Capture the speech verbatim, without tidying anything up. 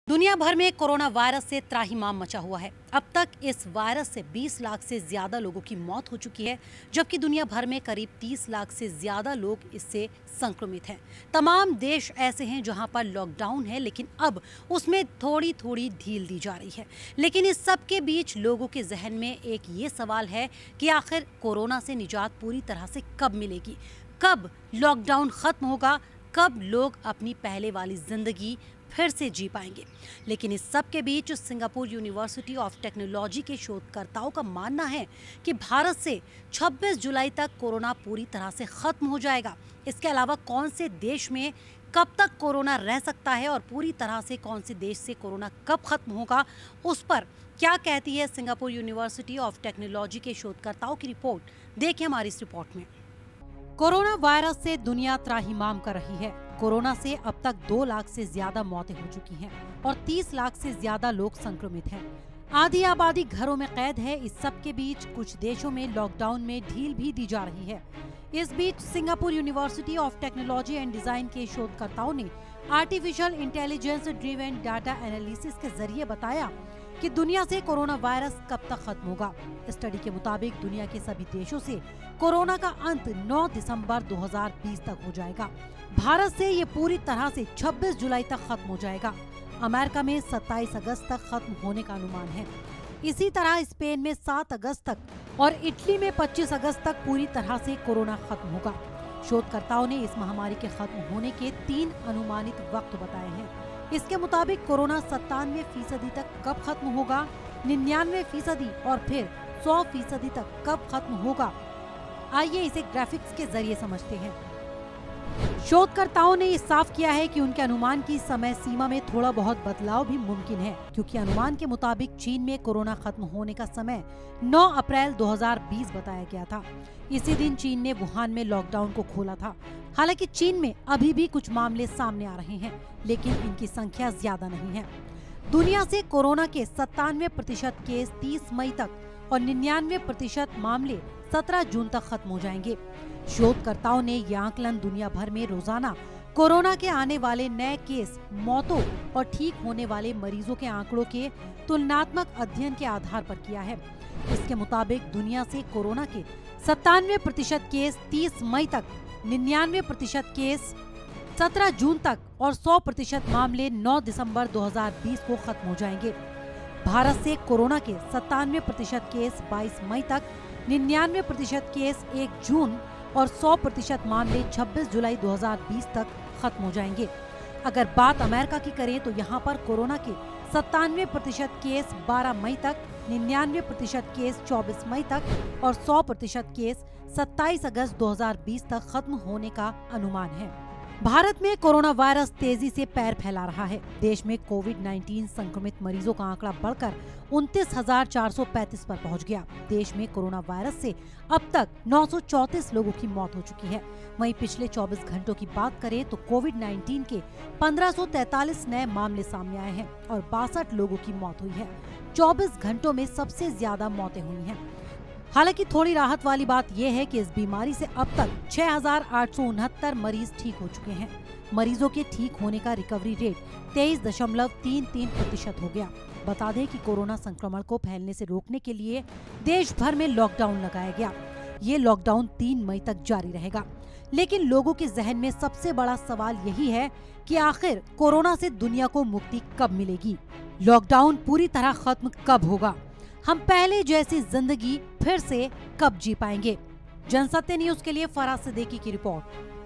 दुनिया भर में कोरोना वायरस से त्राहिमाम मचा हुआ है। अब तक इस वायरस से बीस लाख से ज्यादा लोगों की मौत हो चुकी है, जबकि दुनिया भर में करीब तीस लाख से ज्यादा लोग इससे संक्रमित हैं। तमाम देश ऐसे हैं जहां पर लॉकडाउन है, लेकिन अब उसमें थोड़ी थोड़ी ढील दी जा रही है। लेकिन इस सब के बीच लोगों के जहन में एक ये सवाल है कि आखिर कोरोना से निजात पूरी तरह से कब मिलेगी, कब लॉकडाउन खत्म होगा, कब लोग अपनी पहले वाली जिंदगी फिर से जी पाएंगे। लेकिन इस सब के बीच सिंगापुर यूनिवर्सिटी ऑफ टेक्नोलॉजी के शोधकर्ताओं का मानना है कि भारत से छब्बीस जुलाई तक कोरोना पूरी तरह से खत्म हो जाएगा। इसके अलावा कौन से देश में कब तक कोरोना रह सकता है और पूरी तरह से कौन से देश से कोरोना कब खत्म होगा, उस पर क्या कहती है सिंगापुर यूनिवर्सिटी ऑफ टेक्नोलॉजी के शोधकर्ताओं की रिपोर्ट, देखिए हमारी इस रिपोर्ट में। कोरोना वायरस से दुनिया त्राहिमाम कर रही है। कोरोना से अब तक दो लाख से ज्यादा मौतें हो चुकी हैं और तीस लाख से ज्यादा लोग संक्रमित हैं। आधी आबादी घरों में कैद है। इस सब के बीच कुछ देशों में लॉकडाउन में ढील भी दी जा रही है। इस बीच Singapore university of technology and design के शोधकर्ताओं ने artificial intelligence driven data analysis के जरिए बताया कि दुनिया से कोरोना वायरस कब तक खत्म होगा। स्टडी के मुताबिक दुनिया के सभी देशों से कोरोना का अंत नौ दिसंबर दो हज़ार बीस तक हो जाएगा। भारत से ये पूरी तरह से छब्बीस जुलाई तक खत्म हो जाएगा। अमेरिका में सत्ताईस अगस्त तक खत्म होने का अनुमान है। इसी तरह स्पेन में सात अगस्त तक और इटली में पच्चीस अगस्त तक पूरी तरह से कोरोना खत्म होगा। शोधकर्ताओं ने इस महामारी के खत्म होने के तीन अनुमानित वक्त बताए हैं। इसके मुताबिक कोरोना सत्तानवे फीसदी तक कब खत्म होगा, निन्यानवे फीसदी और फिर सौ फीसदी तक कब खत्म होगा। आइए इसे ग्राफिक्स के जरिए समझते हैं। शोधकर्ताओं ने ये साफ किया है कि उनके अनुमान की समय सीमा में थोड़ा बहुत बदलाव भी मुमकिन है, क्योंकि अनुमान के मुताबिक चीन में कोरोना खत्म होने का समय नौ अप्रैल दो हज़ार बीस बताया गया था। इसी दिन चीन ने वुहान में लॉकडाउन को खोला था। हालांकि चीन में अभी भी कुछ मामले सामने आ रहे हैं, लेकिन इनकी संख्या ज्यादा नहीं है। दुनिया से कोरोना के सत्तानवे प्रतिशत केस तीस मई तक और निन्यानवे प्रतिशत मामले सत्रह जून तक खत्म हो जाएंगे। शोधकर्ताओं ने यह आकलन दुनिया भर में रोजाना कोरोना के आने वाले नए केस, मौतों और ठीक होने वाले मरीजों के आंकड़ों के तुलनात्मक अध्ययन के आधार पर किया है। इसके मुताबिक दुनिया से कोरोना के सत्तानवे प्रतिशत केस तीस मई तक, निन्यानवे प्रतिशत केस सत्रह जून तक और सौ प्रतिशत मामले नौ दिसंबर दो हज़ार बीस को खत्म हो जाएंगे। भारत से कोरोना के सत्तानवे प्रतिशत केस बाईस मई तक, निन्यानवे प्रतिशत केस एक जून और सौ प्रतिशत मामले छब्बीस जुलाई दो हज़ार बीस तक खत्म हो जाएंगे। अगर बात अमेरिका की करें तो यहाँ पर कोरोना के सत्तानवे प्रतिशत केस बारह मई तक, निन्यानवे प्रतिशत केस चौबीस मई तक और सौ प्रतिशत केस सत्ताईस अगस्त दो हज़ार बीस तक खत्म होने का अनुमान है। भारत में कोरोना वायरस तेजी से पैर फैला रहा है। देश में कोविड उन्नीस संक्रमित मरीजों का आंकड़ा बढ़कर उनतीस हजार चार सौ पैंतीस पर पहुंच गया। देश में कोरोना वायरस से अब तक नौ सौ चौंतीस लोगों की मौत हो चुकी है। वहीं पिछले चौबीस घंटों की बात करें तो कोविड उन्नीस के पंद्रह सौ तैंतालीस नए मामले सामने आए हैं और बासठ लोगों की मौत हुई है। चौबीस घंटों में सबसे ज्यादा मौतें हुई हैं। हालांकि थोड़ी राहत वाली बात यह है कि इस बीमारी से अब तक छह हजार आठ सौ उनहत्तर मरीज ठीक हो चुके हैं। मरीजों के ठीक होने का रिकवरी रेट तेईस दशमलव तीन तीन प्रतिशत हो गया। बता दें कि कोरोना संक्रमण को फैलने से रोकने के लिए देश भर में लॉकडाउन लगाया गया। ये लॉकडाउन तीन मई तक जारी रहेगा। लेकिन लोगों के जहन में सबसे बड़ा सवाल यही है कि आखिर कोरोना से दुनिया को मुक्ति कब मिलेगी, लॉकडाउन पूरी तरह खत्म कब होगा, हम पहले जैसी जिंदगी फिर से कब जी पाएंगे। जनसत्य न्यूज के लिए फराज सिद्दीकी की रिपोर्ट।